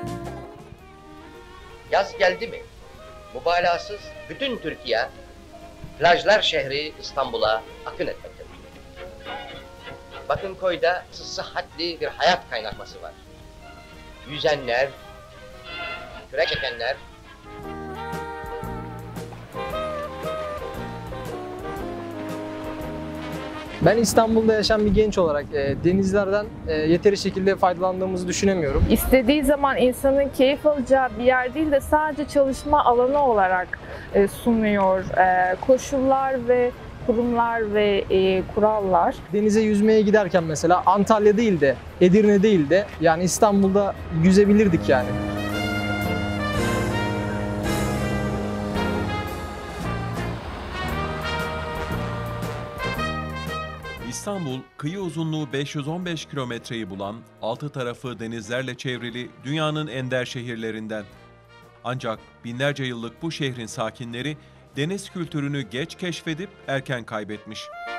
Yaz geldi mi? Mübalağasız bütün Türkiye, plajlar şehri İstanbul'a akın etmektedir. Bakırköy'de sıhhatli bir hayat kaynatması var. Yüzenler, kürek çekenler, Ben İstanbul'da yaşayan bir genç olarak denizlerden yeteri şekilde faydalandığımızı düşünemiyorum. İstediği zaman insanın keyif alacağı bir yer değil de sadece çalışma alanı olarak sunuyor. Koşullar ve kurumlar ve kurallar. Denize yüzmeye giderken mesela Antalya değil de Edirne değil de yani İstanbul'da yüzebilirdik yani. İstanbul, kıyı uzunluğu 515 kilometreyi bulan, altı tarafı denizlerle çevrili dünyanın ender şehirlerinden. Ancak binlerce yıllık bu şehrin sakinleri deniz kültürünü geç keşfedip erken kaybetmiş.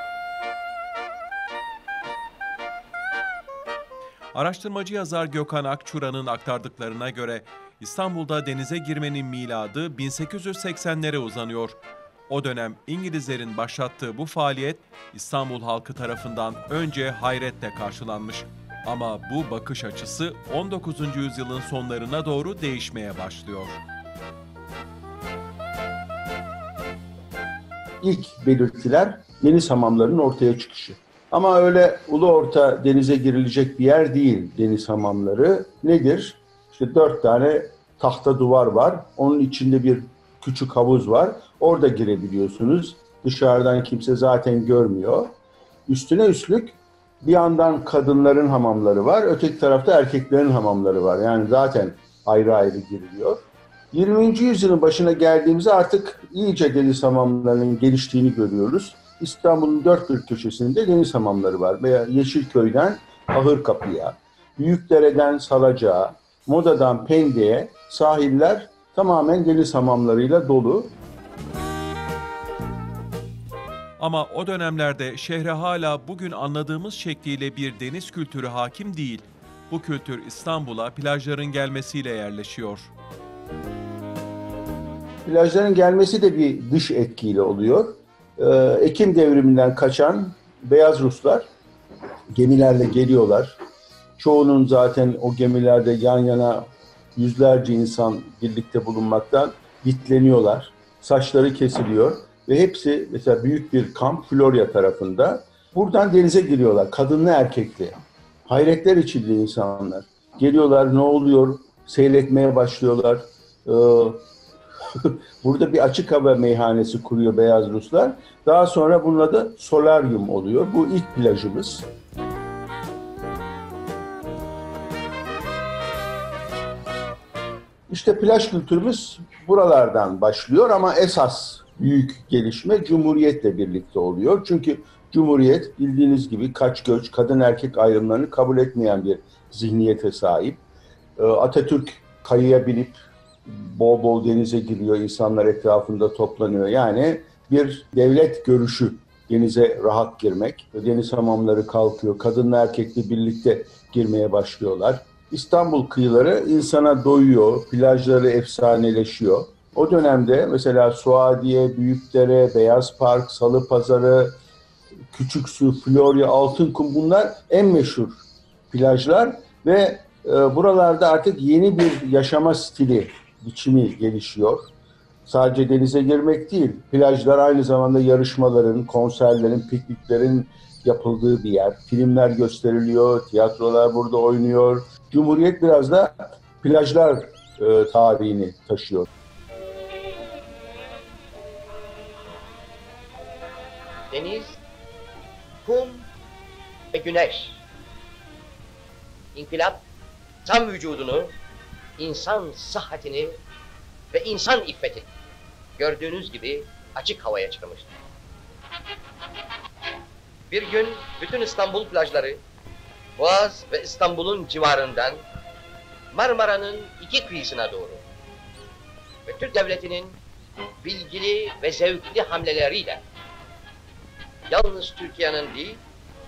Araştırmacı yazar Gökhan Akçura'nın aktardıklarına göre İstanbul'da denize girmenin miladı 1880'lere uzanıyor. O dönem İngilizlerin başlattığı bu faaliyet İstanbul halkı tarafından önce hayretle karşılanmış. Ama bu bakış açısı 19. yüzyılın sonlarına doğru değişmeye başlıyor. İlk belirtiler deniz hamamlarının ortaya çıkışı. Ama öyle ulu orta denize girilecek bir yer değil deniz hamamları. Nedir? İşte 4 tane tahta duvar var. Onun içinde bir küçük havuz var. Orada girebiliyorsunuz. Dışarıdan kimse zaten görmüyor. Üstüne üstlük bir yandan kadınların hamamları var. Öteki tarafta erkeklerin hamamları var. Yani zaten ayrı ayrı giriliyor. 20. yüzyılın başına geldiğimizde artık iyice deniz hamamlarının geliştiğini görüyoruz. İstanbul'un dört bir köşesinde deniz hamamları var. Veya Yeşilköy'den Ahırkapı'ya, Büyükdere'den Salacak'a, Moda'dan Pendik'e sahiller tamamen deniz hamamlarıyla dolu. Ama o dönemlerde şehre hala bugün anladığımız şekliyle bir deniz kültürü hakim değil. Bu kültür İstanbul'a plajların gelmesiyle yerleşiyor. Plajların gelmesi de bir dış etkiyle oluyor. Ekim devriminden kaçan beyaz Ruslar gemilerle geliyorlar. Çoğunun zaten o gemilerde yan yana yüzlerce insan birlikte bulunmaktan bitleniyorlar. Saçları kesiliyor ve hepsi mesela büyük bir kamp Florya tarafında. Buradan denize giriyorlar. Kadınlı erkekli. Hayretler içinde insanlar. Geliyorlar, ne oluyor? Seyretmeye başlıyorlar. Burada bir açık hava meyhanesi kuruyor beyaz Ruslar. Daha sonra bunun adı solaryum oluyor. Bu ilk plajımız. İşte plaj kültürümüz buralardan başlıyor ama esas büyük gelişme Cumhuriyet'le birlikte oluyor. Çünkü Cumhuriyet bildiğiniz gibi kaç göç, kadın erkek ayrımlarını kabul etmeyen bir zihniyete sahip. Atatürk kayıya binip bol bol denize giriyor, insanlar etrafında toplanıyor. Yani bir devlet görüşü denize rahat girmek. Deniz hamamları kalkıyor, kadınla erkekle birlikte girmeye başlıyorlar. İstanbul kıyıları insana doyuyor, plajları efsaneleşiyor. O dönemde mesela Suadiye, Büyükdere, Beyaz Park, Salıpazarı, Küçüksu, Florya, Altınkum bunlar en meşhur plajlar ve buralarda artık yeni bir yaşama stili, biçimi gelişiyor. Sadece denize girmek değil, plajlar aynı zamanda yarışmaların, konserlerin, pikniklerin yapıldığı bir yer. Filmler gösteriliyor, tiyatrolar burada oynuyor. Cumhuriyet biraz da plajlar tarihini taşıyor. deniz, kum ve güneş. İnkılap tam vücudunu, insan sıhhatini ve insan iffetini gördüğünüz gibi açık havaya çıkmıştır. Bir gün bütün İstanbul plajları, Boğaz ve İstanbul'un civarından Marmara'nın iki kıyısına doğru ve Türk Devleti'nin bilgili ve zevkli hamleleriyle yalnız Türkiye'nin değil,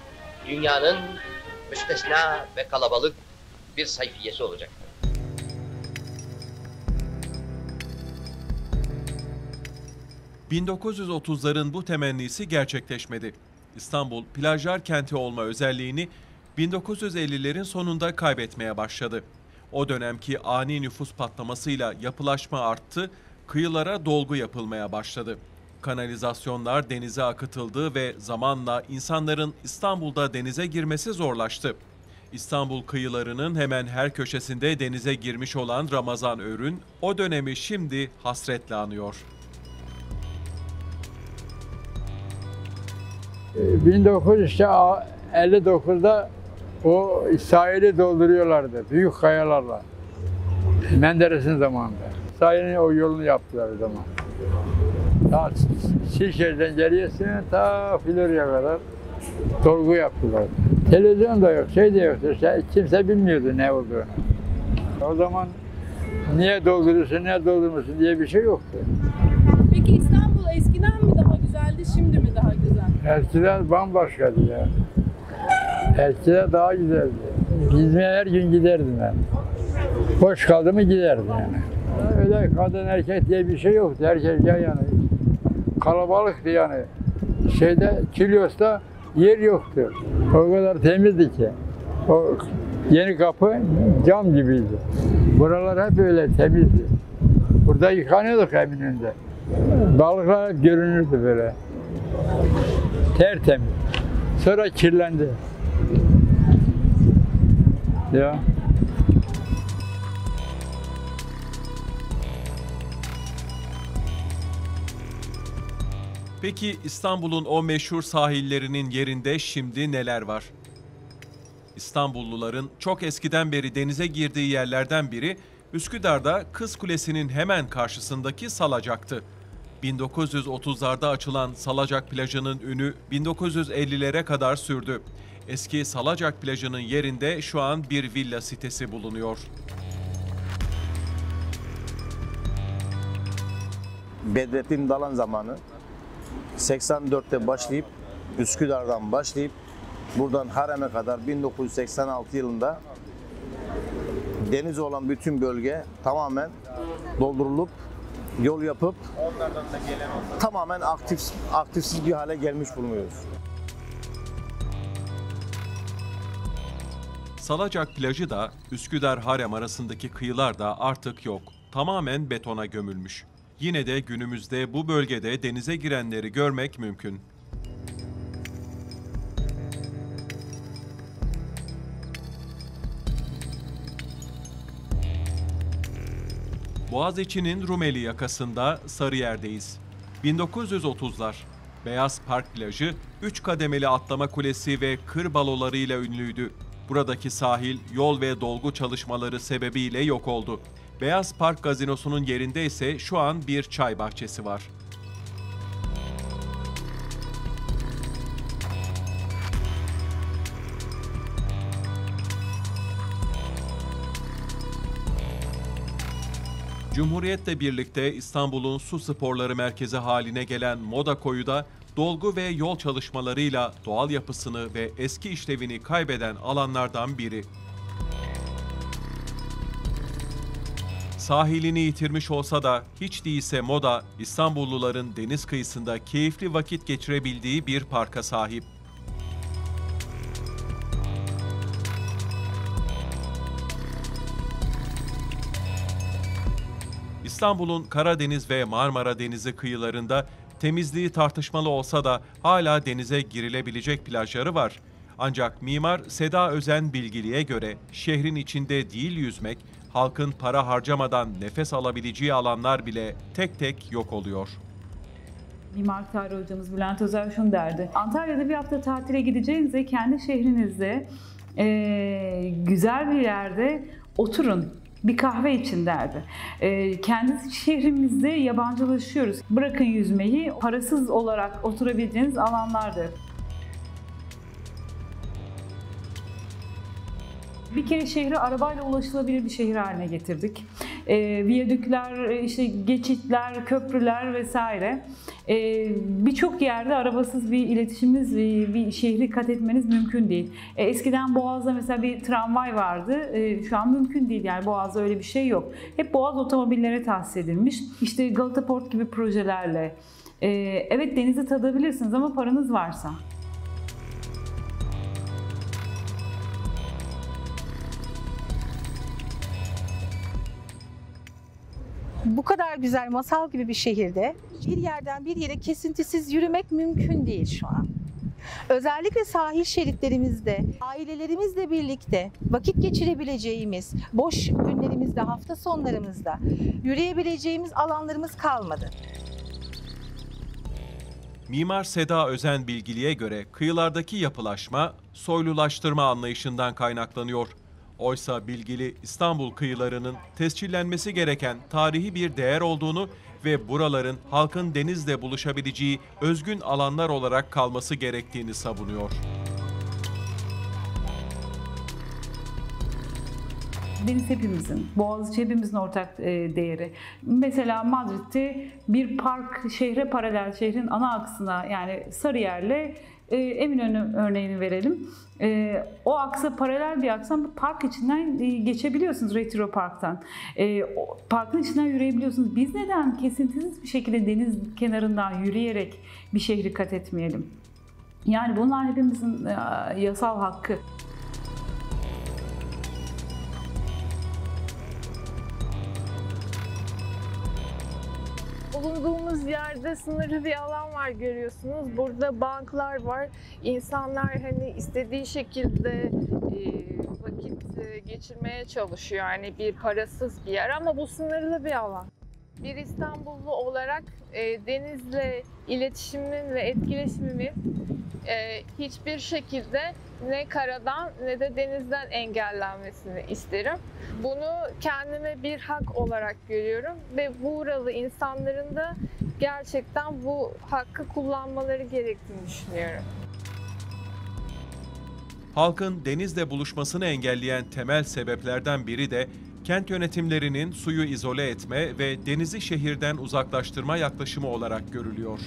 dünyanın müstesna ve kalabalık bir sayfiyesi olacaktır. 1930'ların bu temennisi gerçekleşmedi. İstanbul, plajlar kenti olma özelliğini 1950'lerin sonunda kaybetmeye başladı. O dönemki ani nüfus patlamasıyla yapılaşma arttı, kıyılara dolgu yapılmaya başladı. Kanalizasyonlar denize akıtıldı ve zamanla insanların İstanbul'da denize girmesi zorlaştı. İstanbul kıyılarının hemen her köşesinde denize girmiş olan Ramazan Örün, o dönemi şimdi hasretle anıyor. 1959'da o sahili dolduruyorlardı büyük kayalarla. Menderes'in zamanında. Sahilin o yolunu yaptılar o zaman. Ta Şişli'den geriye ta Florya'ya kadar dolgu yaptılar. Televizyon da yok, şey de yoktu. Kimse bilmiyordu ne olduğunu. O zaman niye dolduruyorsun, ne doldurmuşsun diye bir şey yoktu. Peki İstanbul eskiden mi daha güzeldi, şimdi mi daha güzel? Eskiden bambaşkaydı ya. Eskiden daha güzeldi. Gezmeye her gün giderdim ben. Boş kaldı mı giderdim yani. Öyle kadın erkek diye bir şey yoktu. Herkes yani kalabalıktı yani. Kilyos'ta yer yoktu. O kadar temizdi ki. O yeni kapı cam gibiydi. Buralar hep öyle temizdi. Burada yıkanıyorduk Eminönü'nde. Balıklar hep görünürdü böyle. Tertemiz. Sonra kirlendi. Ya. Peki İstanbul'un o meşhur sahillerinin yerinde şimdi neler var? İstanbulluların çok eskiden beri denize girdiği yerlerden biri Üsküdar'da Kız Kulesi'nin hemen karşısındaki Salacak'tı. 1930'larda açılan Salacak plajının ünü 1950'lere kadar sürdü. Eski Salacak plajının yerinde şu an bir villa sitesi bulunuyor. Bedrettin Dalan zamanı 84'te başlayıp Üsküdar'dan başlayıp buradan Harem'e kadar 1986 yılında deniz olan bütün bölge tamamen doldurulup yol yapıp tamamen aktifsiz bir hale gelmiş bulunuyoruz. Salacak plajı da Üsküdar-Harem arasındaki kıyılar da artık yok. Tamamen betona gömülmüş. Yine de günümüzde bu bölgede denize girenleri görmek mümkün. Boğaziçi'nin Rumeli yakasında Sarıyer'deyiz. 1930'lar. Beyaz Park plajı, 3 kademeli atlama kulesi ve kır balolarıyla ünlüydü. Buradaki sahil, yol ve dolgu çalışmaları sebebiyle yok oldu. Beyaz Park Gazinosu'nun yerinde ise şu an bir çay bahçesi var. Cumhuriyet'le birlikte İstanbul'un su sporları merkezi haline gelen Moda Koyu'da dolgu ve yol çalışmalarıyla doğal yapısını ve eski işlevini kaybeden alanlardan biri. Sahilini yitirmiş olsa da hiç değilse Moda, İstanbulluların deniz kıyısında keyifli vakit geçirebildiği bir parka sahip. İstanbul'un Karadeniz ve Marmara Denizi kıyılarında temizliği tartışmalı olsa da hala denize girilebilecek plajları var. Ancak mimar Seda Özen Bilgili'ye göre şehrin içinde değil yüzmek, halkın para harcamadan nefes alabileceği alanlar bile tek tek yok oluyor. Mimar tarih hocamız Bülent Özer şunu derdi. Antalya'da bir hafta tatile gideceğinize kendi şehrinizde güzel bir yerde oturun. Bir kahve için derdi. Kendi şehrimizde yabancılaşıyoruz. Bırakın yüzmeyi, parasız olarak oturabileceğiniz alanlardı. Bir kere şehri arabayla ulaşılabilir bir şehir haline getirdik. Viyadükler, işte geçitler, köprüler vesaire. Birçok yerde arabasız bir iletişimimiz, bir şehri kat etmeniz mümkün değil. Eskiden Boğaz'da mesela bir tramvay vardı. Şu an mümkün değil, yani Boğaz'da öyle bir şey yok. Hep Boğaz otomobillere tahsis edilmiş. İşte Galata Port gibi projelerle, Evet, denizi tadabilirsiniz ama paranız varsa. Bu kadar güzel, masal gibi bir şehirde bir yerden bir yere kesintisiz yürümek mümkün değil şu an. Özellikle sahil şeritlerimizde, ailelerimizle birlikte vakit geçirebileceğimiz, boş günlerimizde, hafta sonlarımızda yürüyebileceğimiz alanlarımız kalmadı. Mimar Seda Özen Bilgili'ye göre kıyılardaki yapılaşma soylulaştırma anlayışından kaynaklanıyor. Oysa Bilgili, İstanbul kıyılarının tescillenmesi gereken tarihi bir değer olduğunu ve buraların halkın denizle buluşabileceği özgün alanlar olarak kalması gerektiğini savunuyor. Deniz hepimizin, Boğaziçi hepimizin ortak değeri. Mesela Madrid'de bir park şehre paralel, şehrin ana aksına, yani Sarıyer'le Eminönü örneğini verelim. O aksa paralel bir aksan, park içinden geçebiliyorsunuz, Retro Park'tan. Parkın içinden yürüyebiliyorsunuz. Biz neden kesintisiz bir şekilde deniz kenarından yürüyerek bir şehri kat etmeyelim? Yani bunlar hepimizin yasal hakkı. Bulunduğumuz yerde sınırlı bir alan var, görüyorsunuz. Burada banklar var. İnsanlar hani istediği şekilde vakit geçirmeye çalışıyor. Yani bir parasız bir yer ama bu sınırlı bir alan. Bir İstanbullu olarak denizle iletişimimin ve etkileşimimin hiçbir şekilde ne karadan ne de denizden engellenmesini isterim. Bunu kendime bir hak olarak görüyorum ve buralı insanların da gerçekten bu hakkı kullanmaları gerektiğini düşünüyorum. Halkın denizle buluşmasını engelleyen temel sebeplerden biri de kent yönetimlerinin suyu izole etme ve denizi şehirden uzaklaştırma yaklaşımı olarak görülüyor.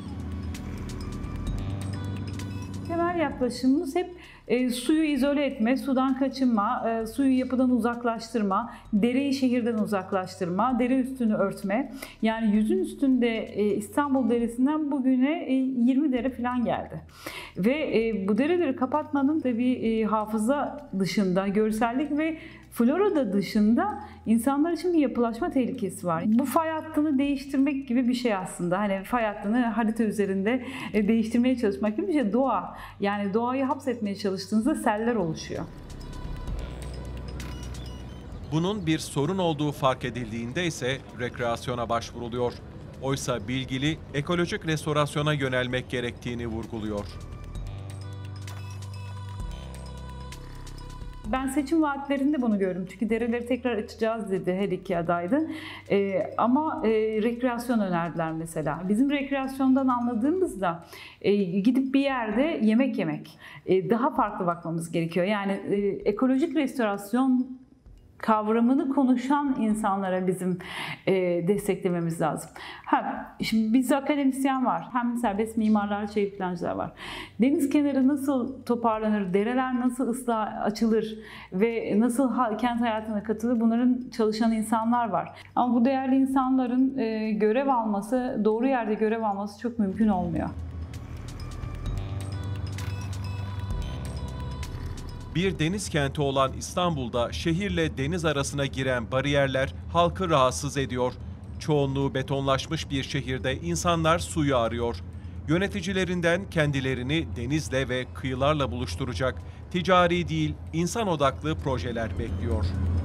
Temel yaklaşımımız hep suyu izole etme, sudan kaçınma, suyu yapıdan uzaklaştırma, dereyi şehirden uzaklaştırma, dere üstünü örtme. Yani yüzün üstünde İstanbul deresinden bugüne 20 dere falan geldi. Ve bu dereleri kapatmanın da bir hafıza dışında, görsellik ve flora dışında insanlar için bir yapılaşma tehlikesi var. Bu fay hattını değiştirmek gibi bir şey aslında. Hani fay hattını harita üzerinde değiştirmeye çalışmak gibi bir şey. Doğa. Yani doğayı hapsetmeye çalıştığınızda seller oluşuyor. Bunun bir sorun olduğu fark edildiğinde ise rekreasyona başvuruluyor. Oysa Bilgili, ekolojik restorasyona yönelmek gerektiğini vurguluyor. Ben seçim vaatlerinde bunu gördüm. Çünkü dereleri tekrar açacağız dedi her iki adaydı. Ama rekreasyon önerdiler mesela. Bizim rekreasyondan anladığımızda gidip bir yerde yemek yemek. Daha farklı bakmamız gerekiyor. Yani ekolojik restorasyon kavramını konuşan insanlara bizim desteklememiz lazım. Şimdi bizde akademisyen var. Hem serbest mimarlar, şehir plancılar var. Deniz kenarı nasıl toparlanır, dereler nasıl açılır ve nasıl kent hayatına katılır, bunların çalışan insanlar var. Ama bu değerli insanların görev alması, doğru yerde görev alması çok mümkün olmuyor. Bir deniz kenti olan İstanbul'da şehirle deniz arasına giren bariyerler halkı rahatsız ediyor. Çoğunluğu betonlaşmış bir şehirde insanlar suyu arıyor. Yöneticilerinden kendilerini denizle ve kıyılarla buluşturacak ticari değil, insan odaklı projeler bekliyor.